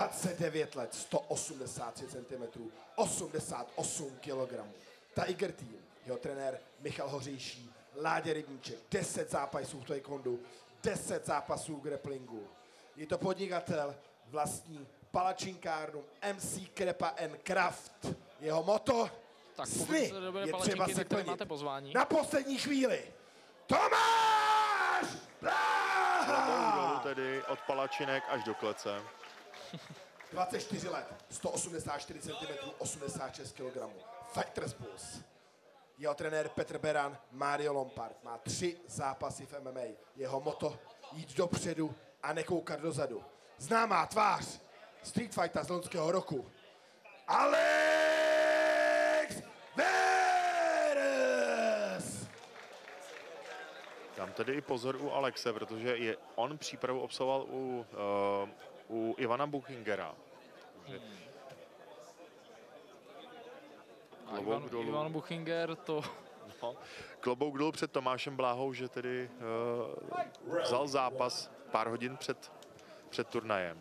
29 let, 183 cm, 88 kg. Tiger Team, jeho trenér Michal Hořejší, Láďa Rybníček, 10 zápasů v taekwondu, 10 zápasů v grapplingu. Je to podnikatel, vlastní palačinkárnu MC Krepa & Kraft. Jeho moto, tak sny je třeba se plnit. Máte pozvání. Na poslední chvíli Tomáš Bláha! Tedy od palačinek až do klece. 24 let, 184 cm, 86 kg. Fighters Pulse. Jeho trenér Petr Beran, Mario Lompard. Má 3 zápasy v MMA. Jeho moto jít dopředu a nekoukat dozadu. Známá tvář Street Fighter z loňského roku. Alex Veres! Dám tedy i pozor u Alexe, protože on přípravu obsahoval u Ivana Buchingera. Ivan Buchinger to... No, klobouk dolů před Tomášem Bláhou, že tedy vzal zápas pár hodin před turnajem.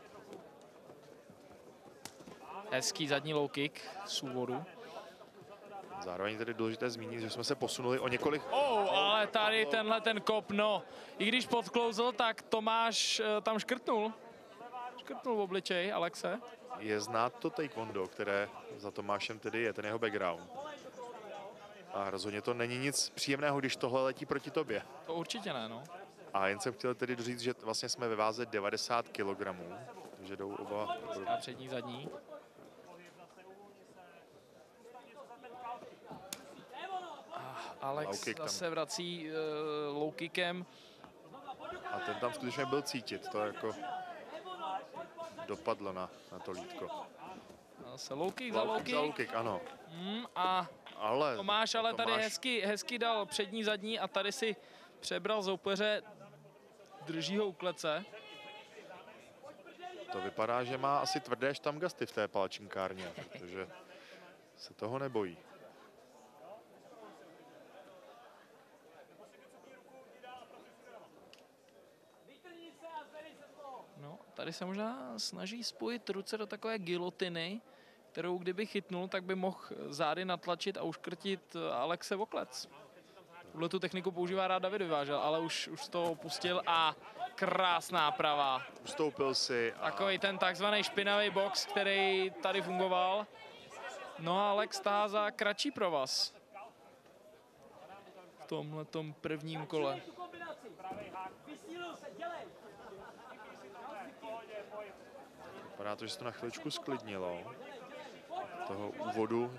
Hezký zadní low kick z úvodu. Zároveň tedy důležité zmínit, že jsme se posunuli o několik... Ale tady tenhle ten kop, no. I když podklouzl, tak Tomáš tam škrtnul. Škrtnul v obličej Alexe. Je znát to taekwondo, které za Tomášem tedy je, ten jeho background. A rozhodně to není nic příjemného, když tohle letí proti tobě. To určitě ne, no. A jen jsem chtěl tedy říct, že vlastně jsme ve váze 90 kg, takže jdou oba... A přední, zadní. Alex zase vrací low kickem. A ten tam skutečně byl cítit, to jako dopadlo na to lítko. Zase low kick za low kick. Ano. Ale Tomáš tady hezky dal přední, zadní a tady si přebral soupeře, drží ho u klece. To vypadá, že má asi tvrdé štamgasty v té palačinkárně, protože se toho nebojí. No, tady se možná snaží spojit ruce do takové gilotiny, kterou kdyby chytnul, tak by mohl zády natlačit a uškrtit Alexe o klec. Tuhle tu techniku používá rád David Vyvážel, ale už to opustil a krásná prava. Ustoupil si. Takový ten takzvaný špinavý box, který tady fungoval. No a Alex tahá za kratší provaz v tomhletom prvním kole. Vypadá to, že se to na chviličku sklidnilo. Toho úvodu.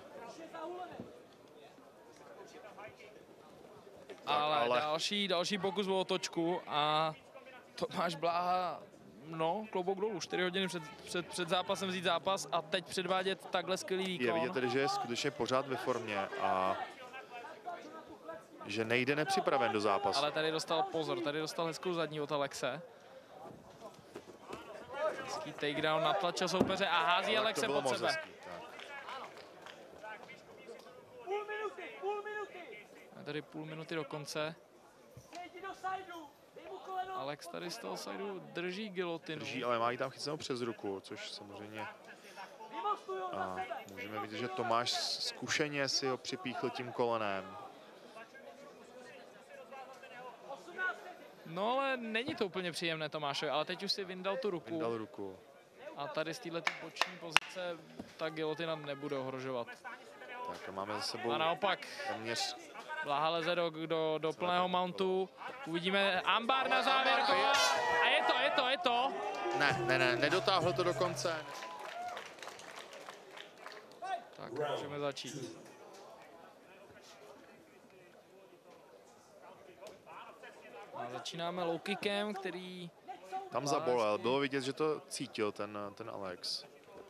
Ale další pokus o otočku a Tomáš Bláha, no, klobouk dolů, 4 hodiny před zápasem vzít zápas a teď předvádět takhle skvělý výkon. Je vidět tedy, že je skutečně pořád ve formě a že nejde nepřipraven do zápasu. Ale tady dostal pozor, tady dostal hezkou zadní od Alexe. Hezký takedown, natlačil soupeře a hází Alexe pod sebe. Hezký, tady půl minuty do konce. Alex tady z toho sajdu drží gilotinu. Drží, ale má ji tam chycenou přes ruku, což samozřejmě... A můžeme vidět, že Tomáš zkušeně si ho připíchl tím kolenem. No ale není to úplně příjemné Tomášovi, ale teď už si vyndal tu ruku. Vyndal ruku. A tady z této boční pozice ta gilotina nebude ohrožovat. Tak a máme za sebou... A naopak Bláha leze do plného mountu. Uvidíme ambar na závěr kola. A je to. Ne, nedotáhl to do konce. Tak můžeme začít. A začínáme low kickem, který... Tam zabolel, bylo vidět, že to cítil ten Alex.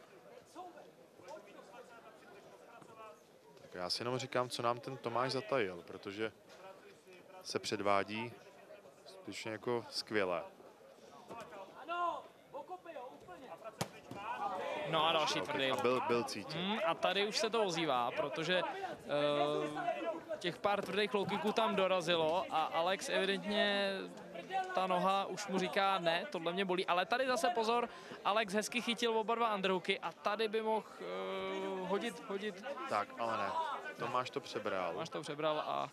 Tak já si jenom říkám, co nám ten Tomáš zatajil, protože se předvádí skutečně jako skvěle. No a další tvrdý. A byl cítit. A tady už se to ozývá, protože těch pár tvrdých low kicků tam dorazilo a Alex evidentně ta noha už mu říká ne, tohle mě bolí. Ale tady zase pozor, Alex hezky chytil oba dva underhooky a tady by mohl hodit. Tak, ale ne. Tomáš to přebral. Tomáš to přebral a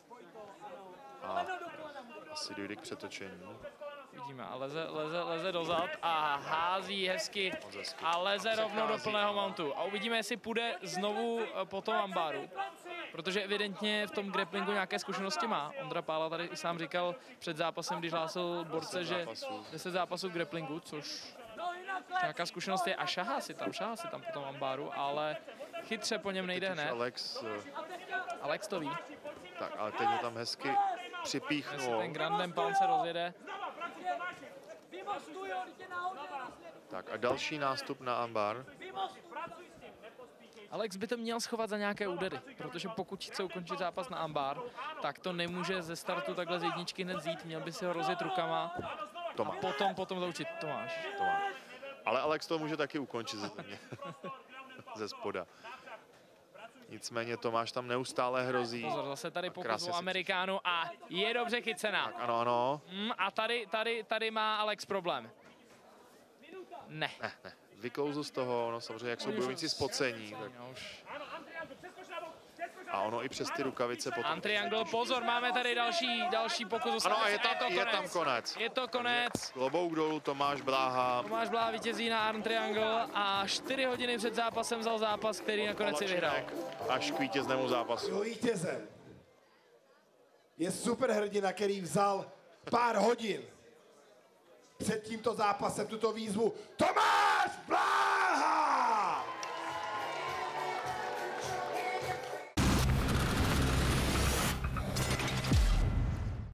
asi dojde k přetočení. vidíme, a leze dozad a hází hezky a leze rovnou do plného mountu. A uvidíme, jestli půjde znovu po tom ambáru. Protože evidentně v tom grapplingu nějaké zkušenosti má. Ondra Pála tady i sám říkal před zápasem, když hlásil borce, že 10 zápasů v grapplingu, což nějaká zkušenost je a šahá si tam po tom ambáru, ale chytře po něm nejde hned. Alex to ví. Tak, ale teď ho tam hezky připíchnul. Ten Grandem Pound se rozjede. Tak a další nástup na ambar. Alex by to měl schovat za nějaké údery, protože pokud chce ukončit zápas na ambar, tak to nemůže ze startu takhle z jedničky hned vzít, měl by si ho rozjet rukama Tomáš. a potom zaučit. Tomáš. Ale Alex to může taky ukončit ze spoda. Nicméně Tomáš tam neustále hrozí. Pozor, zase tady pokus o Amerikánu a je dobře chycená. Tak, ano. A tady má Alex problém. Ne. Vyklouzl z toho, no samozřejmě, jak jsou bojovníci spocení. Tak. A ono i přes ty rukavice potom. Triangle, pozor, máme tady další pokus. Ano, a je tam konec. Je to konec. Klobouk dolů, Tomáš Bláha. Tomáš Bláha vítězí na Arm Triangle a 4 hodiny před zápasem vzal zápas, který nakonec si vyhrál. Až k vítěznému zápasu. Jo, vítězem je superhrdina, který vzal pár hodin před tímto zápasem tuto výzvu. Tomáš Bláha!